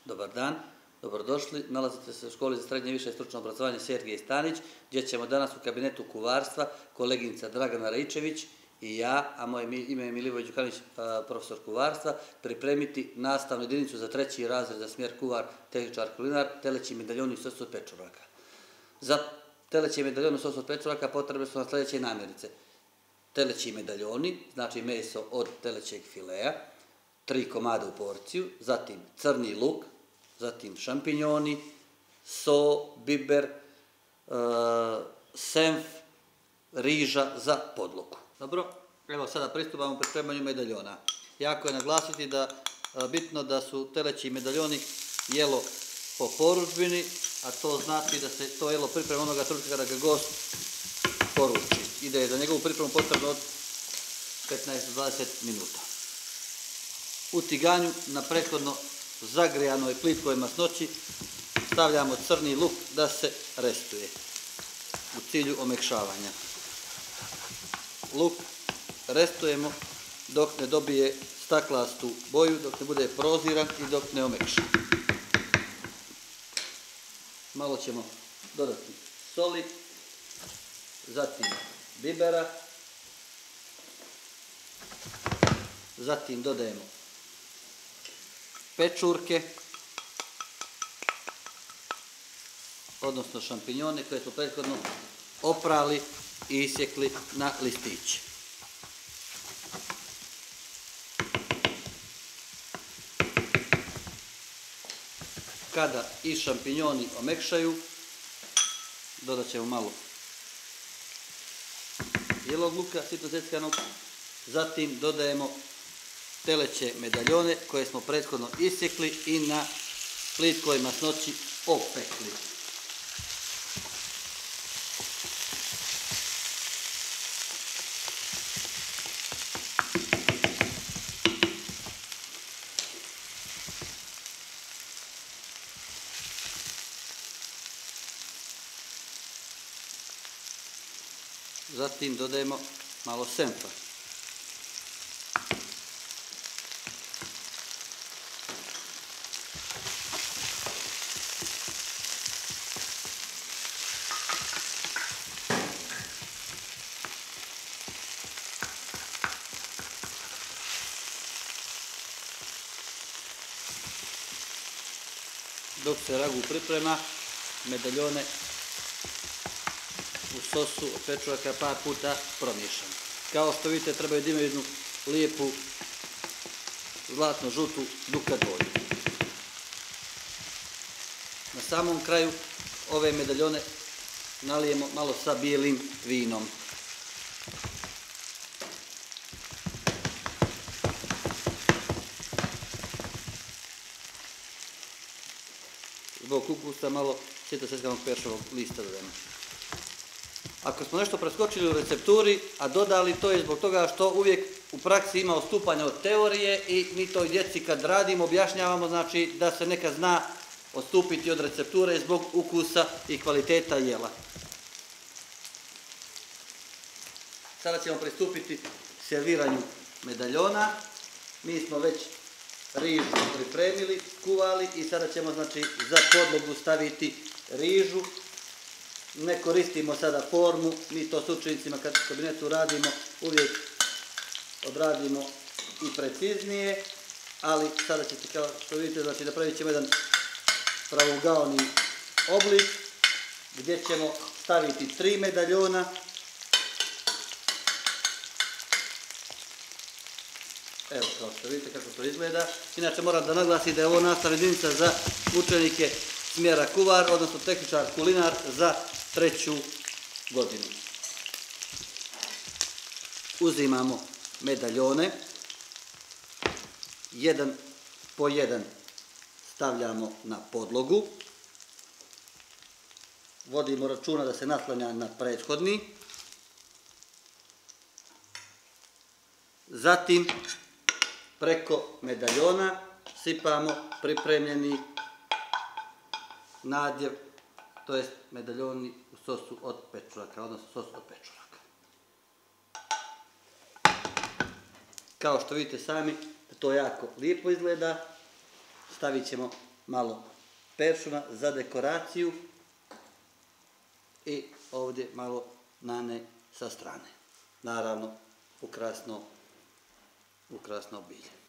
Dobar dan, dobrodošli. Nalazite se u školi za srednje i više stručno obrazovanje Sergej Stanić, gdje ćemo danas u kabinetu kuvarstva koleginica Dragana Raičević i ja, a moje ime je Milivoje Đukanović, profesor kuvarstva, pripremiti nastavnu jedinicu za 3. razred za smjer kuvar, tehničar kulinar, teleći medaljoni i sos od pečuraka. Za teleći medaljoni i sos od pečuraka potrebne su nam sljedeće namirnice. Teleći medaljoni, znači meso od telećeg filea, 3 komada u porciju, zatim crni luk, zatim šampinjoni, so, biber, senf, riža za podlogu. Dobro, evo sada pristupamo pripremanju medaljona. Jako je naglasiti da bitno da su teleći medaljoni jelo po porudžbini, a to znači da se to jelo priprema onoga trenutka kada ga gost poruči i da je za njegovu pripremu potrebno od 15-20 minuta. U tiganju na prethodno zagrijanoj plitkoj masnoći stavljamo crni luk da se restuje u cilju omekšavanja. Luk restujemo dok ne dobije staklastu boju, dok ne bude proziran i dok ne omekša. Malo ćemo dodati soli, zatim bibera, zatim dodajemo pečurke, odnosno šampinjone koje smo prethodno oprali i isjekli na listiće. Kada i šampinjoni omekšaju, dodat ćemo malo bijelog luka sitno zeckanog, zatim dodajemo teleće medaljone koje smo prethodno isjekli i na plitkoj masnoći opekli. Zatim dodajemo malo senfa. Dok se ragu priprema, medaljone u sosu od pečuraka par puta promiješamo. Kao što vidite, trebaju da imaju jednu lijepu zlatno-žutu dukat boju. Na samom kraju ove medaljone nalijemo malo sa bijelim vinom. Zbog ukusa malo sitno zeckanog peršovog lista dodajemo. Ako smo nešto preskočili u recepturi, a dodali, to je zbog toga što uvijek u praksi ima odstupanja od teorije i mi toj djeci kad radimo objašnjavamo, znači da se nekad zna odstupiti od recepture zbog ukusa i kvaliteta jela. Sada ćemo pristupiti serviranju medaljona. Mi smo već rižu pripremili, kuvali i sada ćemo, znači, za podlogu staviti rižu. Ne koristimo sada formu, mi to s učenicima kad u kabinetu radimo uvijek odradimo i preciznije, ali sada ćete, kao što vidite, znači napravit ćemo jedan pravogaoni oblik gdje ćemo staviti 3 medaljona. Evo, kao što vidite kako to izgleda. Inače moram da naglasim da je ovo nastavna jedinica za učenike smjera kuvar, odnosno tehničar kulinar za 3. godinu. Uzimamo medaljone, jedan po jedan stavljamo na podlogu, vodimo računa da se naslanja na prethodni, zatim preko medaljona sipamo pripremljeni nadjev, to jest medaljoni u sosu od pečuraka, odnosno sos od pečuraka. Kao što vidite sami, to jako lijepo izgleda. Stavit ćemo malo peršuna za dekoraciju i ovdje malo nane sa strane. Naravno, ukrasno bilje.